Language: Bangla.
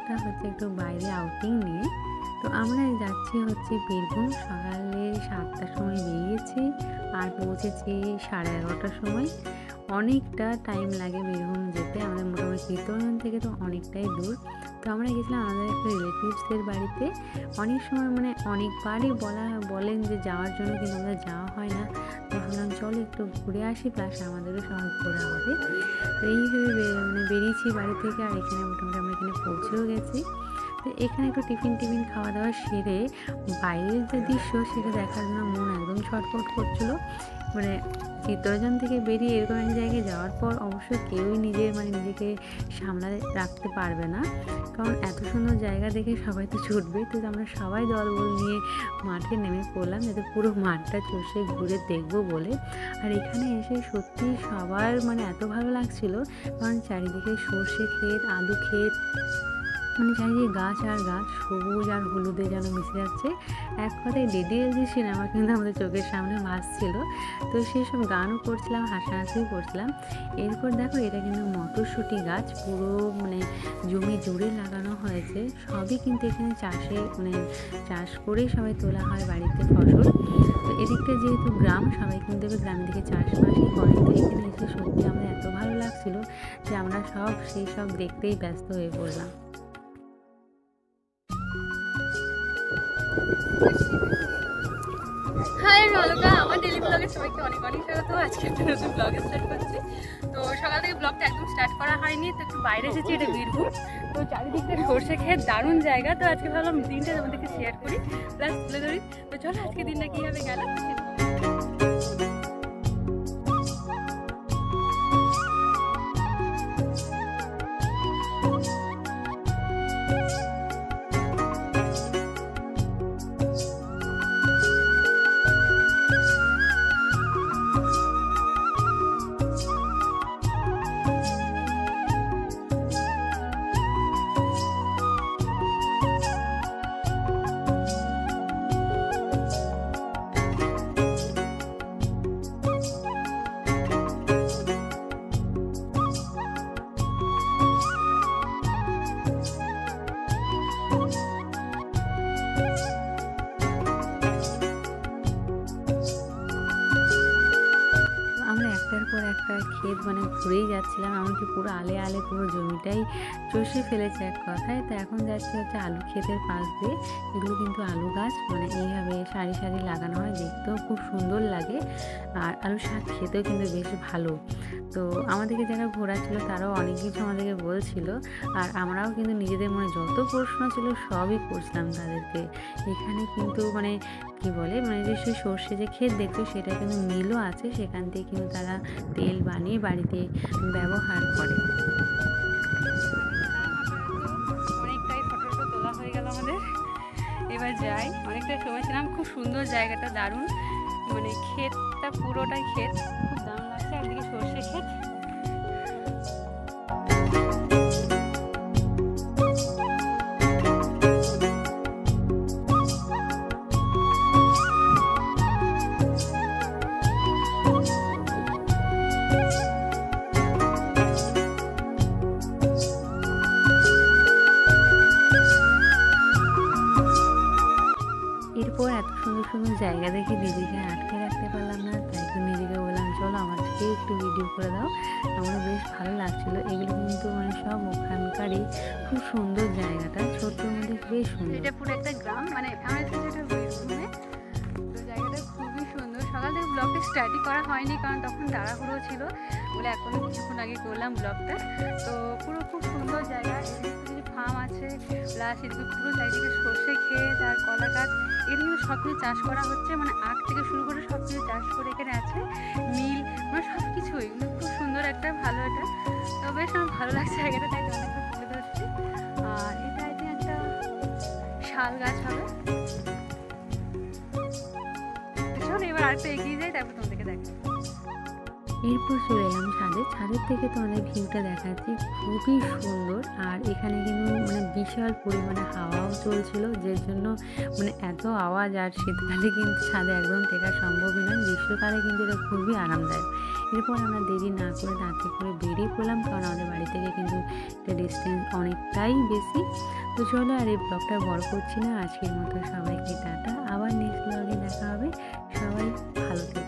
ব্লগটা হচ্ছে একটু বাইরে আউটিং নিয়ে। তো আমরা যাচ্ছি হচ্ছে বীরভূম। সকালে 7টার সময় বেরিয়েছি আর পৌঁছেছি 11:30টার সময়। অনেকটা টাইম লাগে বীরভূম যেতে, আমাদের মোটামুটি চিত্তরঞ্জন থেকে তো অনেকটাই দূর। তো আমরা গেছিলাম আমাদের একটা রিলেটিভসদের বাড়িতে। অনেক সময় অনেকবারই বলেন যে যাওয়ার জন্য, কিন্তু আমাদের যাওয়া হয় না। তো ভাবলাম চলো একটু ঘুরে আসি, প্লাস আমাদেরও সবাই ঘোরা হবে। তো এইভাবে বেরিয়েছি বাড়ি থেকে। আর এখানে মোটামুটি আমরা এখানে পৌঁছেও গেছি। তো এখানে একটু টিফিন খাওয়া দাওয়া সেরে বাইরের যে দৃশ্য সেটা দেখার জন্য মন একদম ছটফট করছিল। চিত্তরঞ্জন থেকে বেরিয়ে এরকম এক জায়গায় যাওয়ার পর অবশ্য কেউই নিজেকে সামলাতে রাখতে পারবে না, কারণ এত সুন্দর জায়গা দেখে সবাই তো ছুটবে। তো আমরা সবাই দলবল নিয়ে মাঠে নেমে পড়লাম, যাতে পুরো মাঠটা চষে ঘুরে দেখবো বলে। আর এখানে এসে সত্যি সবার এত ভালো লাগছিল, কারণ চারিদিকে সর্ষে ক্ষেত, আলু ক্ষেত, চারিদিকে গাছ আর গাছ, সবুজ আর হলুদে যেন মিশে যাচ্ছে। এক কথায় ডিডিএলজি সিনেমা কিন্তু আমাদের চোখের সামনে ভাসছিল। তো সেই সব গানও করছিলাম, হাসাহাসিও করছিলাম। এরপর দেখো, এটা কিন্তু মটরশুঁটি গাছ, পুরো জমি জুড়ে লাগানো হয়েছে। সবই কিন্তু এখানে চাষ করেই সবাই তোলা হয় বাড়িতে ফসল। তো এদিকটা যেহেতু গ্রাম, সবাই কিন্তু গ্রামের দিকে চাষবাসই করে। তো এখানে এসে সত্যি আমাদের এত ভালো লাগছিল যে আমরা সেই সব দেখতেই ব্যস্ত হয়ে পড়লাম। হাই, আমি অলকা। আমার ডেইলি ব্লগে সবাইকে অনেক স্বাগত। আজকে একটা নতুন ব্লগ স্টার্ট করছি। তো সকাল থেকে ব্লগটা একদম স্টার্ট করা হয়নি, তো একটু বাইরে এসেছি, এটা বীরভূম। তো চারিদিকটা সর্ষে খেয়ে দারুণ জায়গা। তো আজকে ভাবলাম দিনটা তোমাদেরকে শেয়ার করি, প্লাস তুলে ধরি। তো চলো আজকে দিনটা কীভাবে গেল। একটার পর একটা ক্ষেত ঘুরেই যাচ্ছিলাম, এমনকি পুরো আলে পুরো জমিটাই চষে ফেলেছে এক কথায়। তো এখন যাচ্ছি হচ্ছে আলু ক্ষেতের পাশ দিয়ে। এগুলো কিন্তু আলু গাছ, এইভাবে সারি সারি লাগানো হয়, দেখতেও খুব সুন্দর লাগে। আর আলু শাক খেতেও কিন্তু বেশ ভালো। তো আমাদেরকে যারা ঘোরাচ্ছিল তারাও অনেক কিছু আমাদেরকে বলছিল, আর আমরাও কিন্তু নিজেদের মনে যত প্রশ্ন ছিল সবই করছিলাম তাদেরকে। এখানে কিন্তু কি বলে যে সেই সর্ষে যে ক্ষেত দেখছো, সেটা কিন্তু মিলও আছে, সেখান থেকে কিন্তু তারা তেল বানিয়ে বাড়িতে ব্যবহার করে। অনেকটাই ফটো তোলা হয়ে গেল আমাদের, এবার যাই। অনেকটাই সময় ছিলাম, খুব সুন্দর জায়গাটা, দারুণ। ক্ষেতটা পুরোটাই ক্ষেত, খুব দারুণ লাগছে। একদিকে সর্ষে ক্ষেত, এরপর এত সুন্দর সুন্দর জায়গা দেখে নিজেকে আটকে রাখতে পারলাম না, তাই একটু নিজেকে বললাম চলো আমাদেরকে একটু ভিডিও করে দাও। আমার বেশ ভালো লাগছিলো। এগুলো কিন্তু সব ওখানকারই, খুব সুন্দর জায়গাটা, ছোট্টর মধ্যে বেশ সুন্দর। এটা পুরো একটা গ্রাম, আমার যেটা বীরভূমে। তো জায়গাটা খুবই সুন্দর। সকাল থেকে ব্লগটা স্টার্টই করা হয়নি, কারণ তখন তাড়াহুড়ো ছিল বলে এখনো কিছুক্ষণ আগে করলাম ব্লগটা। তো পুরো খুব সুন্দর জায়গা, এদিকে ফার্ম আছে, প্লাস এদিকে পুরো চারিদিকে সর্ষে ক্ষেত আর কলা গাছ। এগুলো সব কিছু চাষ করা হচ্ছে, আখ থেকে শুরু করে সব কিছু চাষ করে এখানে আছে, মিল, সব কিছুই। খুব সুন্দর একটা ভালো এটা। তো বেশ আমার ভালো লাগছে জায়গাটা, তাই অনেকটা তুলে ধরছি। আর এটা একটা শাল গাছ হবে। চলো এবার আরেকটা এগিয়ে যাই, তারপর তোমাদেরকে দেখাই। এরপর চলে এলাম ছাদের থেকে তোমাদের ভিউটা দেখাচ্ছি, খুবই সুন্দর। আর এখানে কিন্তু বিশাল পরিমাণে হাওয়াও চলছিল, যে জন্য এত আওয়াজ। আর শীতকালে কিন্তু ছাদে একদম টেকা সম্ভবই নয়, গ্রীষ্মকালে কিন্তু এটা খুবই আরামদায়ক। এরপর আমরা দেরি না করে তাড়াতাড়ি করে বেরিয়ে পড়লাম, কারণ আমাদের বাড়ি থেকে কিন্তু এটা ডিস্টেন্স অনেকটাই বেশি। তো চলো আর এই ব্লগটা বড় করছি না, আজকের মতো সবাইকে টাটা, আবার নেক্সট ব্লগে দেখা হবে। সবাই ভালো থেকো।